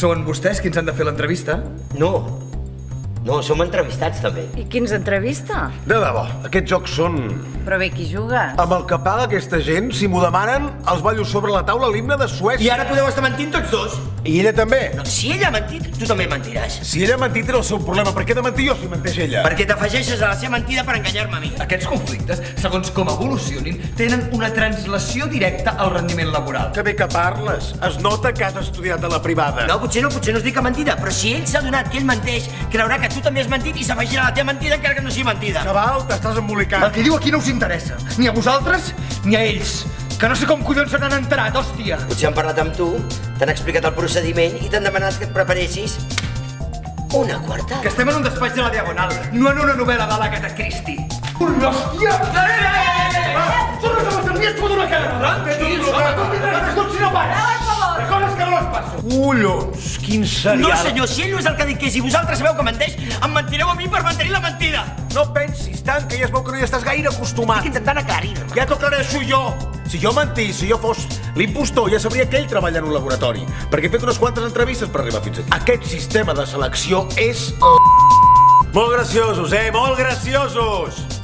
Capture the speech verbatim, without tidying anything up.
Són vostès qui ens han de fer l'entrevista? No. No, som entrevistats també. I qui ens entrevista? De debò, aquests jocs són... Però bé, qui juga? Amb el que paga aquesta gent, si m'ho demanen, els ballo sobre la taula l'himne de Suècia. I ara podeu estar mentint tots dos. I ella també. No, si ella ha mentit, tu també mentiràs. Si ella ha mentit era el seu problema, per què he de mentir jo si menteix ella? Perquè t'afegeixes a la seva mentida per enganyar-me a mi. Aquests conflictes, segons com evolucionin, tenen una translació directa al rendiment laboral. Que bé que parles. Es nota que has estudiat a la privada. No, potser no, potser no es dic a mentida, però si ell s'ha donat que ell menteix, creurà que tu també has mentit i s'afegirà a la teva mentida encara que no sigui mentida. Xaval, t'estàs embolicant. El que diu aquí no us interessa, ni a vosaltres ni a ells. Que no sé com collons se n'han enterat, hòstia. Potser han parlat amb tu, t'han explicat el procediment i t'han demanat que et preparessis una quarta. Que estem en un despatx de la Diagonal, no en una novel·la de l'Agatha Christie. Hòstia! Eh, eh, eh, eh! Són les homes del dia, et foto una cara, tranquils, home, com tindràs tot si no pares. De coses que no les passo. Collons, quin serial. No, senyor, si ell no és el que dic que és i vosaltres sabeu que menteix, em mentireu a mi per mantenir la mentida. No pensis tant, que ja es veu que no hi estàs gaire acostumat. Estic intentant aclarir-me. Ja t'ho aclareixo jo. Si jo mentís, si jo fos l'impostor, ja sabria que ell treballa en un laboratori. Perquè he fet unes quantes entrevistes per arribar fins aquí. Aquest sistema de selecció és... Molt graciosos, eh? Molt graciosos!